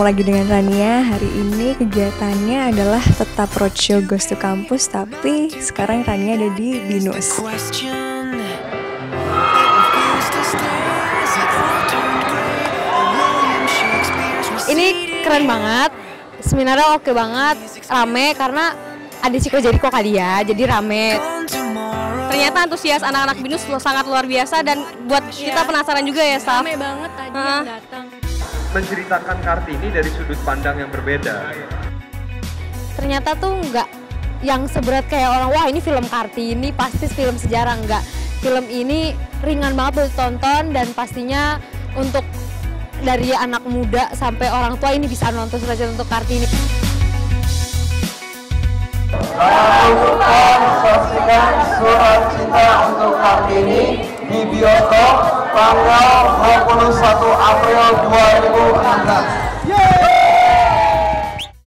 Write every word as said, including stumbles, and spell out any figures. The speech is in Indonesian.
ketemu lagi dengan Rania. Hari ini kegiatannya adalah tetap roadshow Ghost to Campus, tapi sekarang Rania ada di Binus. Ini keren banget, seminarnya oke banget, rame karena ada Ciko Jericho kali ya, jadi rame. Ternyata antusias anak-anak Binus sangat luar biasa dan buat kita penasaran juga ya, Saf. Rame banget tadi uh. yang datang. Menceritakan Kartini dari sudut pandang yang berbeda. Ternyata tuh nggak yang seberat kayak orang, wah ini film Kartini pasti film sejarah, enggak. Film ini ringan banget buat ditonton dan pastinya untuk dari anak muda sampai orang tua ini bisa nonton Surat untuk Kartini. Saya usulkan saksikan Surat Cinta untuk Kartini di bioskop tanggal dua puluh satu April dua ribu enam belas.